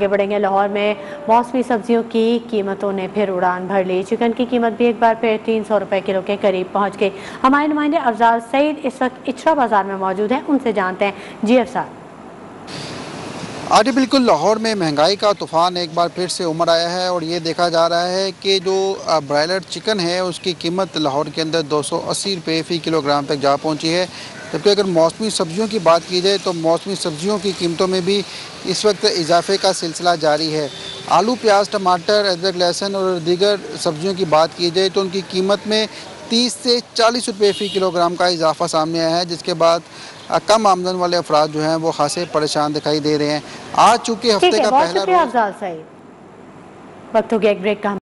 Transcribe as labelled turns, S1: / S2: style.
S1: आगे बढ़ेंगे। लाहौर में मौसमी सब्जियों की कीमतों ने फिर उड़ान भर ली। चिकन की कीमत भी एक बार फिर 300 रुपए किलो के करीब पहुंच गई। हमारे नुमाइंदे अफजाल सईद इस वक्त इचरा बाजार में मौजूद हैं, उनसे जानते हैं। जी अफसार।
S2: जी बिल्कुल, लाहौर में महंगाई का तूफ़ान एक बार फिर से उमड़ आया है और ये देखा जा रहा है कि जो ब्रायलर चिकन है उसकी कीमत लाहौर के अंदर 280 रुपये फ़ी किलोग्राम तक जा पहुंची है। जबकि अगर मौसमी सब्जियों की बात की जाए तो मौसमी सब्जियों की कीमतों में भी इस वक्त इजाफे का सिलसिला जारी है। आलू, प्याज, टमाटर, अदरक, लहसुन और दीगर सब्जियों की बात की जाए तो उनकी कीमत में 30 से 40 रुपये फ़ी किलोग्राम का इजाफा सामने आया है, जिसके बाद कम आमदन वाले अफराद जो हैं वो खासे परेशान दिखाई दे रहे हैं। आज चूँकि
S1: ठीक
S2: हफ्ते
S1: है,
S2: का
S1: बहुत
S2: पहला
S1: शुक्रिया
S2: रोज़
S1: अफजाल सईद। वक्त हो गया एक ब्रेक का।